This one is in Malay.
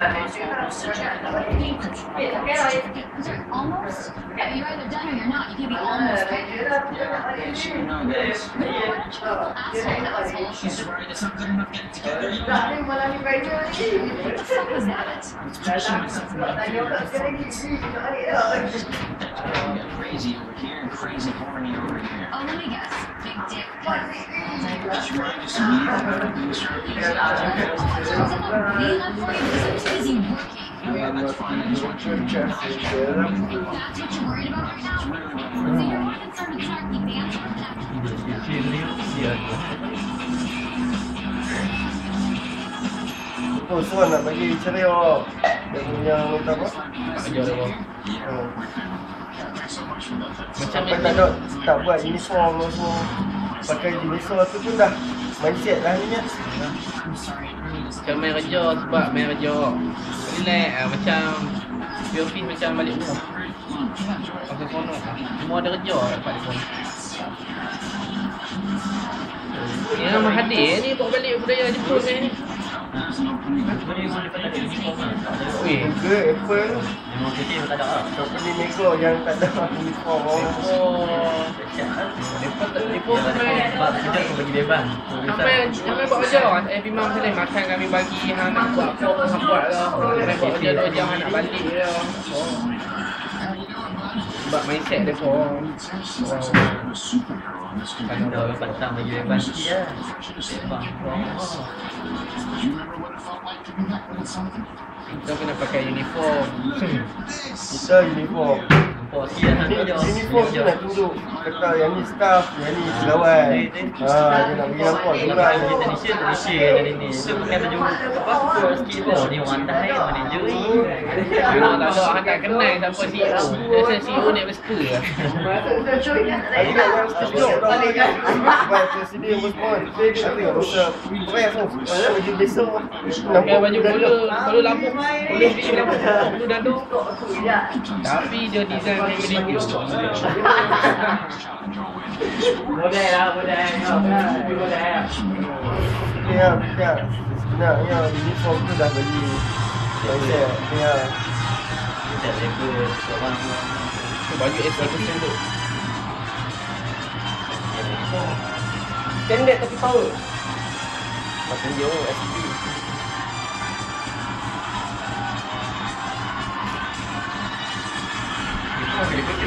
Almost? You're either done or you're not. You can't be almost pregnant. She's worried it's not good enough getting together. What the fuck was that? Crazy over here and crazy horny over here. Oh, let me guess. Big dick. She's worried to see me. Being up for you because I'm too busy working. Yeah, that's fine. I just want you to check. That's what you're worried about right now? So you're more concerned with Sharky Dance or that? Oh, so nak bagi cerai awak. Dia punya minta apa? Macam tak buat uniform semua. Pakai uniform tu pun dah mindset dah ni. Macam main kerja sebab main kerja relax macam di office macam balik rumah. Pasal kono semua ada kerja dapat di kono. Ni nama hadir ni bawa balik budaya Jepun ni. Weh, ke Apple company nego yang tak ada uniform. Jepun tu main bagi bebas. Sampai buat kerja every month ni makan kami bagi hang nak buat apa hang buat lah. Sampai buat kerja 2 jam hang nak balik lah. Sebab mindset dia pun kalau dah patang bagi bebas sikit lah. Kita kena pakai uniform. Kita uniform. Uniform tu nak tunjuk kata yang ni staff, yang ni pegawai. Dia nak bagi nampak juga Malaysia dari ni. Itu pakai baju apa sikit pun. Ni orang dah manager ni. Memang tak ada orang tak kenal siapa CEO. Saya CEO ni suka lah. Ada yang sejuk dah kan. Sebab presiden pun semua. Ada rasa press tu. Baju biasa. Pakai baju bola lampu. Bola bikin lampu. Tu dadu. Tapi dia design ni video. Model lah, model. Ya, sebenarnya uniform tu dah bagi mindset. Ya. Kita level seorang Baju SP macam tu. standard tapi power. Macam dia SP. Itu